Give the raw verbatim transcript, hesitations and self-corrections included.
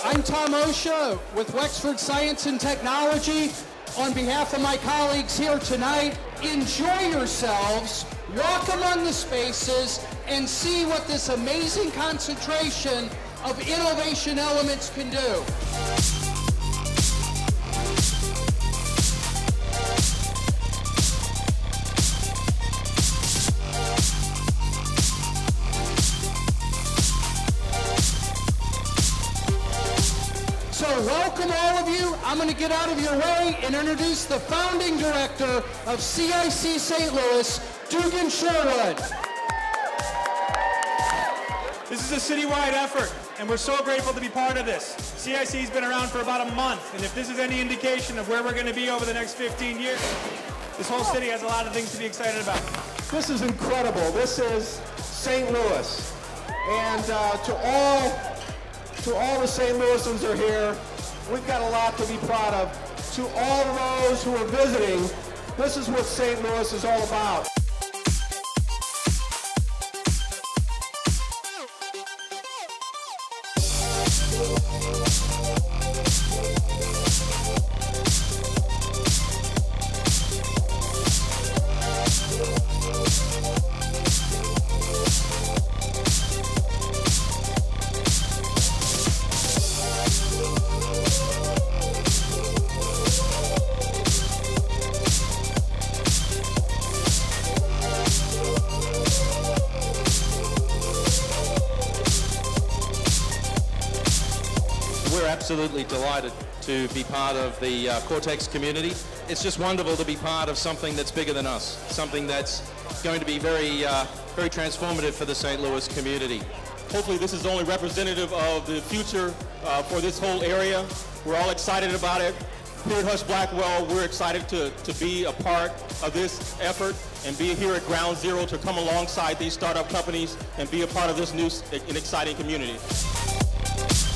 I'm Tom Osha with Wexford Science and Technology. On behalf of my colleagues here tonight, enjoy yourselves, walk among the spaces, and see what this amazing concentration of innovation elements can do. So welcome all of you. I'm going to get out of your way and introduce the founding director of C I C Saint Louis, Dugan Sherwood. This is a citywide effort, and we're so grateful to be part of this. C I C's been around for about a month, and if this is any indication of where we're going to be over the next fifteen years, this whole city has a lot of things to be excited about. This is incredible. This is Saint Louis. And uh, to all To all the Saint Louisans are here, we've got a lot to be proud of. To all those who are visiting, this is what Saint Louis is all about. We're absolutely delighted to be part of the uh, Cortex community. It's just wonderful to be part of something that's bigger than us, something that's going to be very, uh, very transformative for the Saint Louis community. Hopefully this is only representative of the future uh, for this whole area. We're all excited about it. Here at Husch Blackwell, we're excited to, to be a part of this effort and be here at Ground Zero to come alongside these startup companies and be a part of this new and exciting community.